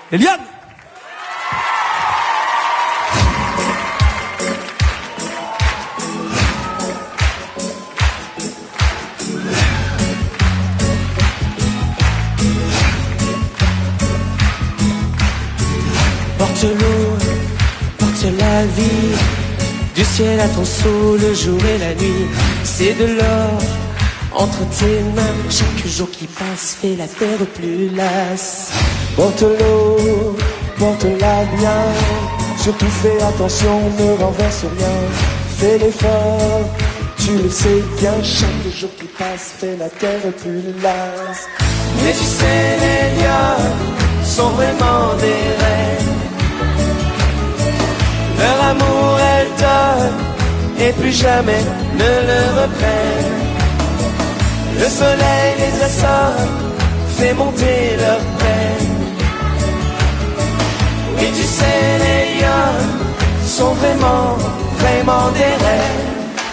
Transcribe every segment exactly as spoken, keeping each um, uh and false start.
Eliane. Porte l'eau, porte la vie, du ciel à ton sceau, le jour et la nuit. C'est de l'or entre tes mains, chaque jour qui passe fait la terre plus lasse. Porte l'eau, porte-la bien, surtout fais attention, ne renverse rien. Fais l'effort, tu le sais bien, chaque jour qui passe fait la terre plus lasse. Mais tu sais, les lions sont vraiment des reines. Leur amour elles donnent et plus jamais ne le reprennent. Le soleil les assomme, fait monter leur peine. Oui, tu sais, les lions sont vraiment, vraiment des reines.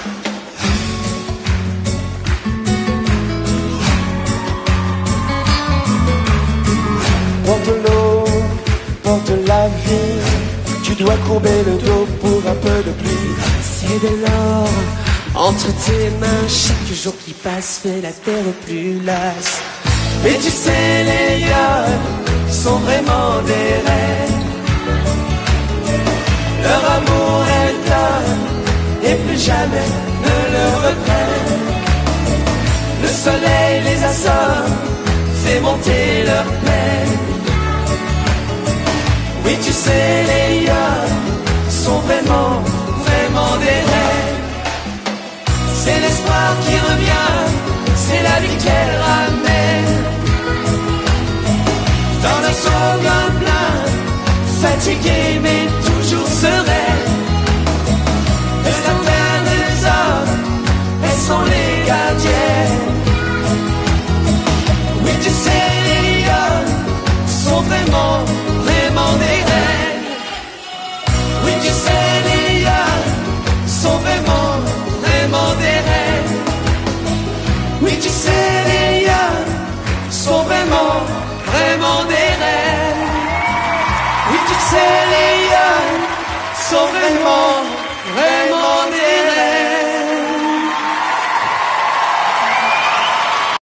Porte l'eau, porte la vie, tu dois courber le dos pour un peu de pluie. C'est de l'or entre tes mains, chaque jour qui passe fait la terre plus lasse. Mais tu sais, les lions sont vraiment des reines. Leur amour elles donnent et plus jamais ne le reprennent. Le soleil les assomme, fait monter leur peine. Oui, tu sais, les lions sont vraiment, vraiment des reines. C'est l'espoir qui revient, c'est la vie qu'elle ramène. Dans un slogan plein, fatigué mais toujours sereine. De la terre des hommes, elles sont les gardiennes. Oui, tu sais, les lions sont vraiment, vraiment des reines. Oui, tu sais, les lions sont vraiment, vraiment des reines. Oui, tu sais, les lions sont vraiment, vraiment des reines. Oui, tu sais, les lions sont vraiment